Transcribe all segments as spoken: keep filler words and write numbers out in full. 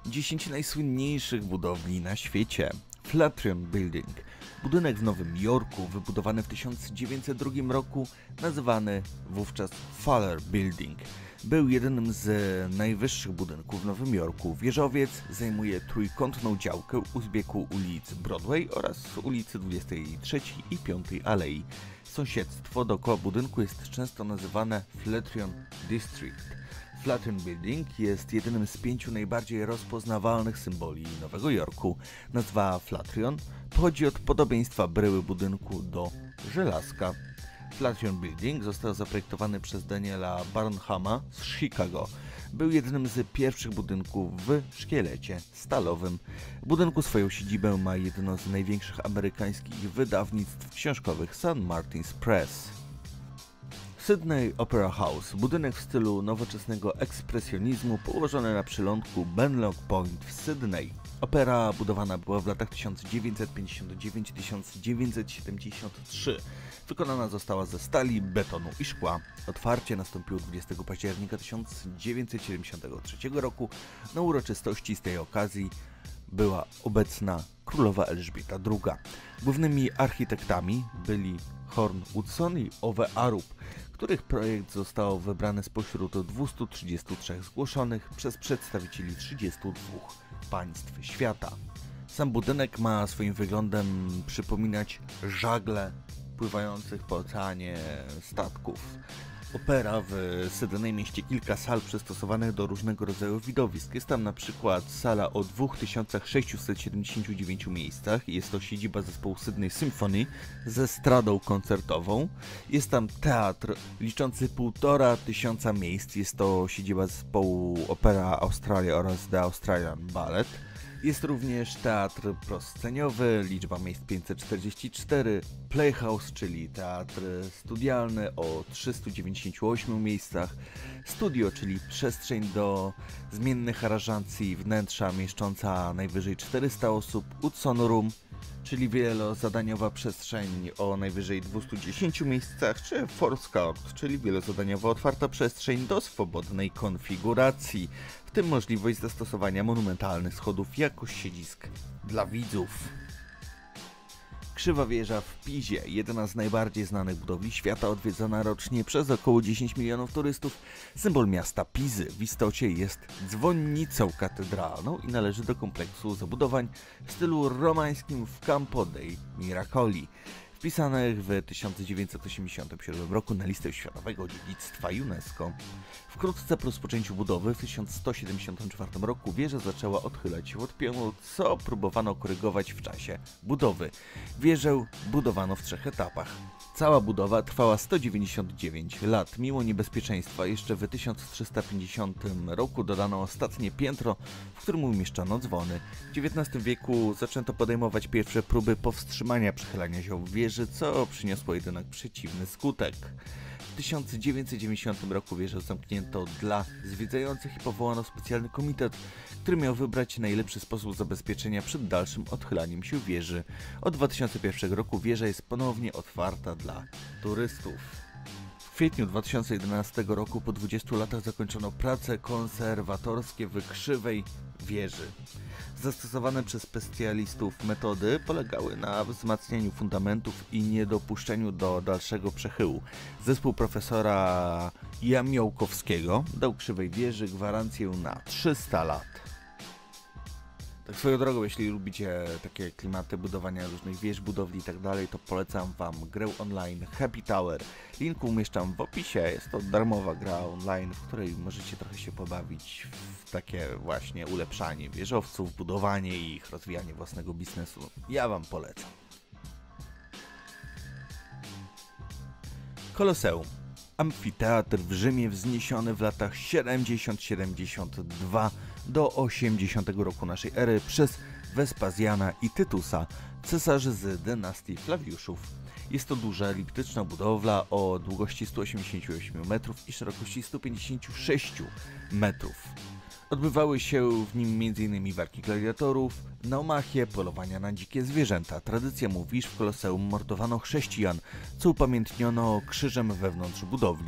dziesięć najsłynniejszych budowli na świecie. Flatiron Building. Budynek w Nowym Jorku, wybudowany w tysiąc dziewięćset drugim roku, nazywany wówczas Fuller Building. Był jednym z najwyższych budynków w Nowym Jorku. Wieżowiec zajmuje trójkątną działkę u zbiegu ulic Broadway oraz ulicy dwudziestej trzeciej i piątej Alei. Sąsiedztwo dookoła budynku jest często nazywane Flatiron District. Flatiron Building jest jednym z pięciu najbardziej rozpoznawalnych symboli Nowego Jorku. Nazwa Flatiron pochodzi od podobieństwa bryły budynku do żelazka. Flatiron Building został zaprojektowany przez Daniela Barnhama z Chicago. Był jednym z pierwszych budynków w szkielecie stalowym. W budynku swoją siedzibę ma jedno z największych amerykańskich wydawnictw książkowych Saint Martin's Press. Sydney Opera House, budynek w stylu nowoczesnego ekspresjonizmu położony na przylądku Benlock Point w Sydney. Opera budowana była w latach tysiąc dziewięćset pięćdziesiąt dziewięć do tysiąc dziewięćset siedemdziesiąt trzy. Wykonana została ze stali, betonu i szkła. Otwarcie nastąpiło dwudziestego października tysiąc dziewięćset siedemdziesiątego trzeciego roku. Na uroczystości z tej okazji była obecna królowa Elżbieta druga. Głównymi architektami byli Horn Woodson i Ove Arup, których projekt został wybrany spośród dwustu trzydziestu trzech zgłoszonych przez przedstawicieli trzydziestu dwóch państw świata. Sam budynek ma swoim wyglądem przypominać żagle pływających po oceanie statków. Opera w Sydney mieści kilka sal przystosowanych do różnego rodzaju widowisk. Jest tam na przykład sala o dwa tysiące sześćset siedemdziesięciu dziewięciu miejscach. Jest to siedziba zespołu Sydney Symphony ze stradą koncertową. Jest tam teatr liczący półtora tysiąca miejsc. Jest to siedziba zespołu Opera Australia oraz The Australian Ballet. Jest również teatr prosceniowy, liczba miejsc pięćset czterdzieści cztery, Playhouse, czyli teatr studialny o trzystu dziewięćdziesięciu ośmiu miejscach, studio, czyli przestrzeń do zmiennych aranżacji i wnętrza mieszcząca najwyżej czterysta osób, Hudson Room, czyli wielozadaniowa przestrzeń o najwyżej dwustu dziesięciu miejscach, czy Force Court, czyli wielozadaniowa otwarta przestrzeń do swobodnej konfiguracji, w tym możliwość zastosowania monumentalnych schodów jako siedzisk dla widzów. Krzywa wieża w Pizie, jedna z najbardziej znanych budowli świata, odwiedzana rocznie przez około dziesięć milionów turystów. Symbol miasta Pizy w istocie jest dzwonnicą katedralną i należy do kompleksu zabudowań w stylu romańskim w Campo dei Miracoli, wpisanych w tysiąc dziewięćset osiemdziesiątym siódmym roku na listę światowego dziedzictwa UNESCO. Wkrótce po rozpoczęciu budowy w tysiąc sto siedemdziesiątym czwartym roku wieża zaczęła odchylać się od pionu, co próbowano korygować w czasie budowy. Wieżę budowano w trzech etapach. Cała budowa trwała sto dziewięćdziesiąt dziewięć lat. Mimo niebezpieczeństwa jeszcze w tysiąc trzysta pięćdziesiątym roku dodano ostatnie piętro, w którym umieszczono dzwony. W dziewiętnastym wieku zaczęto podejmować pierwsze próby powstrzymania przechylania się wieży, co przyniosło jednak przeciwny skutek. W tysiąc dziewięćset dziewięćdziesiątym roku wieżę zamknięto dla zwiedzających i powołano specjalny komitet, który miał wybrać najlepszy sposób zabezpieczenia przed dalszym odchylaniem się wieży. Od dwa tysiące pierwszego roku wieża jest ponownie otwarta dla turystów. W kwietniu dwa tysiące jedenastego roku po dwudziestu latach zakończono prace konserwatorskie w krzywej wieży. Zastosowane przez specjalistów metody polegały na wzmacnianiu fundamentów i niedopuszczeniu do dalszego przechyłu. Zespół profesora Jamiołkowskiego dał krzywej wieży gwarancję na trzysta lat. Tak swoją drogą, jeśli lubicie takie klimaty budowania różnych wież, budowli i tak dalej, to polecam wam grę online Happy Tower. Link umieszczam w opisie. Jest to darmowa gra online, w której możecie trochę się pobawić w takie właśnie ulepszanie wieżowców, budowanie ich, rozwijanie własnego biznesu. Ja wam polecam. Koloseum. Amfiteatr w Rzymie wzniesiony w latach siedemdziesiątym siedemdziesiątym drugiego do osiemdziesiątego roku naszej ery przez Wespazjana i Tytusa, cesarzy z dynastii Flawiuszów. Jest to duża eliptyczna budowla o długości stu osiemdziesięciu ośmiu metrów i szerokości stu pięćdziesięciu sześciu metrów. Odbywały się w nim między innymi walki gladiatorów, naumachie, polowania na dzikie zwierzęta. Tradycja mówi, że w Koloseum mordowano chrześcijan, co upamiętniono krzyżem wewnątrz budowli.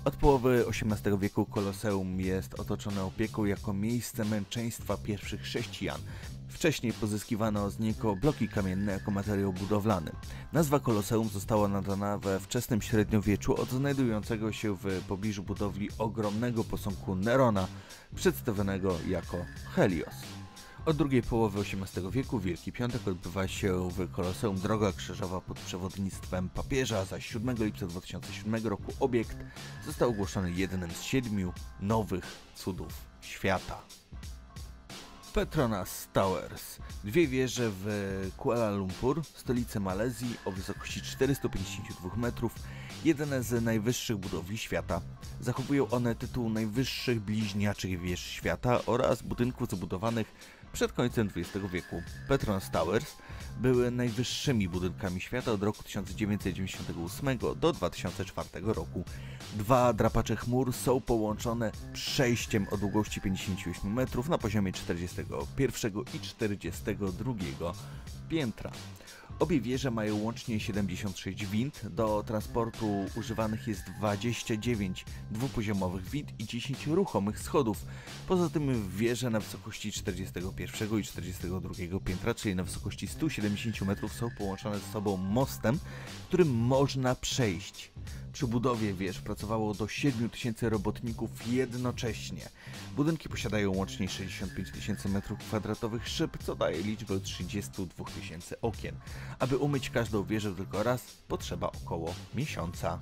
Od połowy osiemnastego wieku Koloseum jest otoczone opieką jako miejsce męczeństwa pierwszych chrześcijan. Wcześniej pozyskiwano z niego bloki kamienne jako materiał budowlany. Nazwa Koloseum została nadana we wczesnym średniowieczu od znajdującego się w pobliżu budowli ogromnego posągu Nerona, przedstawionego jako Helios. Od drugiej połowy osiemnastego wieku Wielki Piątek odbywa się w Koloseum droga krzyżowa pod przewodnictwem papieża, zaś siódmego lipca dwa tysiące siódmego roku obiekt został ogłoszony jednym z siedmiu nowych cudów świata. Petronas Towers. Dwie wieże w Kuala Lumpur, stolicy Malezji, o wysokości czterystu pięćdziesięciu dwóch metrów, jedne z najwyższych budowli świata. Zachowują one tytuł najwyższych bliźniaczych wież świata oraz budynków zbudowanych przed końcem dwudziestego wieku. Petronas Towers były najwyższymi budynkami świata od roku tysiąc dziewięćset dziewięćdziesiątego ósmego do dwa tysiące czwartego roku. Dwa drapacze chmur są połączone przejściem o długości pięćdziesięciu ośmiu metrów na poziomie czterdziestego pierwszego i czterdziestego drugiego piętra. Obie wieże mają łącznie siedemdziesiąt sześć wind, do transportu używanych jest dwadzieścia dziewięć dwupoziomowych wind i dziesięć ruchomych schodów. Poza tym wieże na wysokości czterdziestego pierwszego i czterdziestego drugiego piętra, czyli na wysokości stu siedemdziesięciu metrów, są połączone ze sobą mostem, którym można przejść. Przy budowie wież pracowało do siedmiu tysięcy robotników jednocześnie. Budynki posiadają łącznie sześćdziesiąt pięć tysięcy metrów kwadratowych szyb, co daje liczbę trzydzieści dwa tysięcy okien. Aby umyć każdą wieżę tylko raz, potrzeba około miesiąca.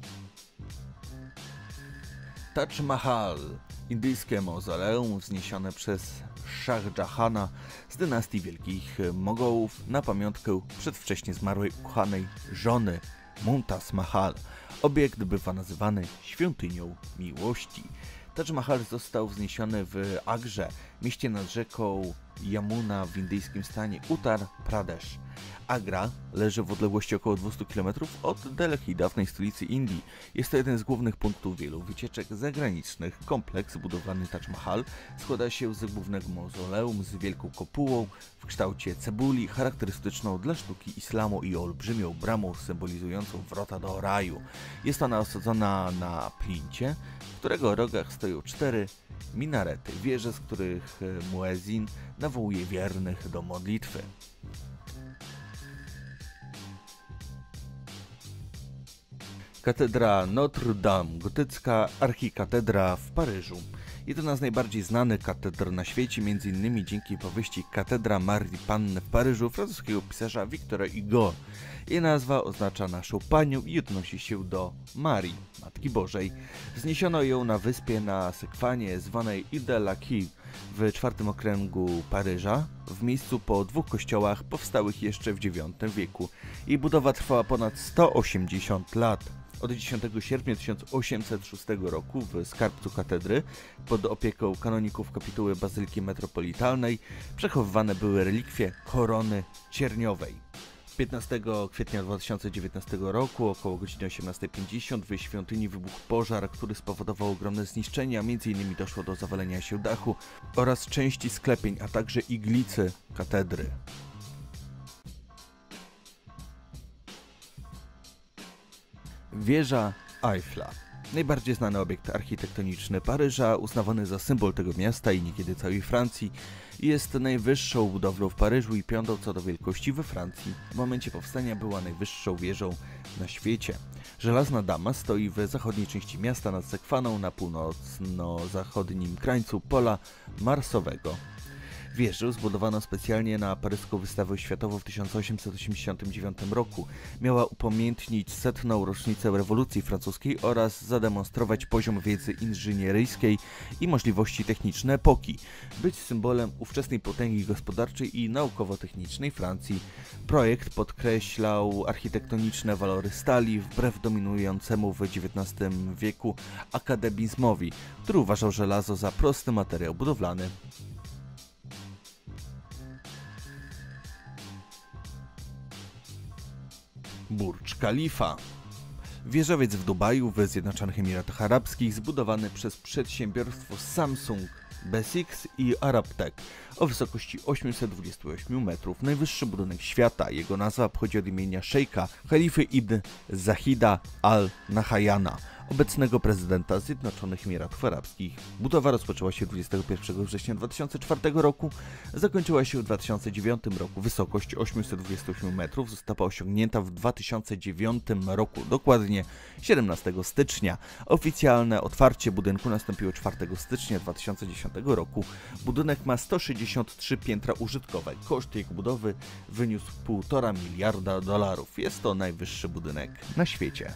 Taj Mahal, indyjskie mauzoleum wzniesione przez Shah Jahana z dynastii Wielkich Mogołów na pamiątkę przedwcześnie zmarłej ukochanej żony Mumtaz Mahal. Obiekt bywa nazywany świątynią miłości. Taj Mahal został wzniesiony w Agrze, mieście nad rzeką Yamuna w indyjskim stanie Uttar Pradesh. Agra leży w odległości około dwieście kilometrów od Delhi, dawnej stolicy Indii. Jest to jeden z głównych punktów wielu wycieczek zagranicznych. Kompleks budowlany Taj Mahal składa się z głównego mauzoleum z wielką kopułą w kształcie cebuli, charakterystyczną dla sztuki islamu, i olbrzymią bramą symbolizującą wrota do raju. Jest ona osadzona na plincie, w którego rogach stoją cztery minarety, wieże, z których muezzin nawołuje wiernych do modlitwy. Katedra Notre Dame, gotycka archikatedra w Paryżu. Jedna z najbardziej znanych katedr na świecie, m.in. dzięki powieści Katedra Marii Panny w Paryżu francuskiego pisarza Victora Hugo. Jej nazwa oznacza naszą Panią i odnosi się do Marii, Matki Bożej. Wzniesiono ją na wyspie na Sekwanie zwanej Ile de la Quille w czwartym okręgu Paryża, w miejscu po dwóch kościołach powstałych jeszcze w dziewiątym wieku. Jej budowa trwała ponad sto osiemdziesiąt lat. Od dziesiątego sierpnia tysiąc osiemset szóstego roku w skarbcu katedry, pod opieką kanoników kapituły Bazyliki Metropolitalnej, przechowywane były relikwie korony cierniowej. piętnastego kwietnia dwa tysiące dziewiętnastego roku, około godziny osiemnastej pięćdziesiąt, w świątyni wybuchł pożar, który spowodował ogromne zniszczenia. Między innymi doszło do zawalenia się dachu oraz części sklepień, a także iglicy katedry. Wieża Eiffla. Najbardziej znany obiekt architektoniczny Paryża, uznawany za symbol tego miasta i niekiedy całej Francji, jest najwyższą budowlą w Paryżu i piątą co do wielkości we Francji. W momencie powstania była najwyższą wieżą na świecie. Żelazna Dama stoi w zachodniej części miasta nad Sekwaną, na północno-zachodnim krańcu pola marsowego. Wieżę zbudowano specjalnie na paryską wystawę światową w tysiąc osiemset osiemdziesiątym dziewiątym roku. Miała upamiętnić setną rocznicę rewolucji francuskiej oraz zademonstrować poziom wiedzy inżynieryjskiej i możliwości techniczne epoki, być symbolem ówczesnej potęgi gospodarczej i naukowo-technicznej Francji. Projekt podkreślał architektoniczne walory stali wbrew dominującemu w dziewiętnastym wieku akademizmowi, który uważał żelazo za prosty materiał budowlany. Burcz Khalifa. Wieżowiec w Dubaju w Zjednoczonych Emiratach Arabskich, zbudowany przez przedsiębiorstwo Samsung, Besix i Arabtech o wysokości osiemset dwadzieścia osiem metrów. Najwyższy budynek świata. Jego nazwa pochodzi od imienia szejka Khalify ibn Zahida al-Nahyana, obecnego prezydenta Zjednoczonych Emiratów Arabskich. Budowa rozpoczęła się dwudziestego pierwszego września dwa tysiące czwartego roku, zakończyła się w dwa tysiące dziewiątym roku. Wysokość osiemset dwadzieścia osiem metrów została osiągnięta w dwa tysiące dziewiątym roku, dokładnie siedemnastego stycznia. Oficjalne otwarcie budynku nastąpiło czwartego stycznia dwa tysiące dziesiątego roku. Budynek ma sto sześćdziesiąt trzy piętra użytkowe. Koszt jego budowy wyniósł półtora miliarda dolarów. Jest to najwyższy budynek na świecie.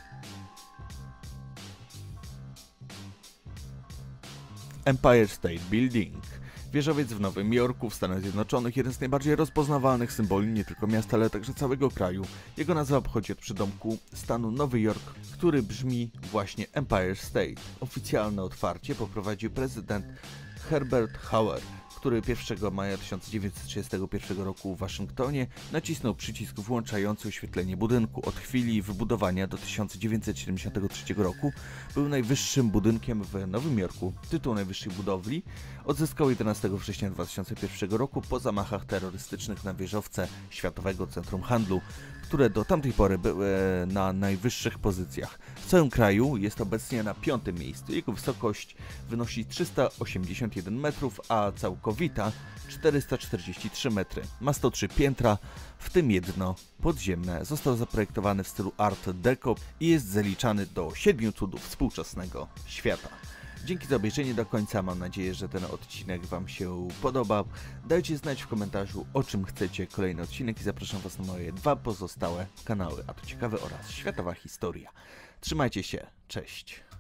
Empire State Building. Wieżowiec w Nowym Jorku w Stanach Zjednoczonych, jeden z najbardziej rozpoznawalnych symboli nie tylko miasta, ale także całego kraju. Jego nazwa pochodzi od przydomku stanu Nowy Jork, który brzmi właśnie Empire State. Oficjalne otwarcie poprowadził prezydent Herbert Hoover, który pierwszego maja tysiąc dziewięćset trzydziestego pierwszego roku w Waszyngtonie nacisnął przycisk włączający oświetlenie budynku. Od chwili wybudowania do tysiąc dziewięćset siedemdziesiątego trzeciego roku był najwyższym budynkiem w Nowym Jorku. Tytuł najwyższej budowli odzyskał jedenastego września dwa tysiące pierwszego roku po zamachach terrorystycznych na wieżowce Światowego Centrum Handlu, które do tamtej pory były na najwyższych pozycjach. W całym kraju jest obecnie na piątym miejscu. Jego wysokość wynosi trzysta osiemdziesiąt jeden metrów, a całkowita czterysta czterdzieści trzy metry. Ma sto trzy piętra, w tym jedno podziemne. Został zaprojektowany w stylu Art Deco i jest zaliczany do siedmiu cudów współczesnego świata. Dzięki za obejrzenie do końca, mam nadzieję, że ten odcinek Wam się podobał. Dajcie znać w komentarzu, o czym chcecie kolejny odcinek i zapraszam Was na moje dwa pozostałe kanały, a to ciekawe oraz światowa historia. Trzymajcie się, cześć!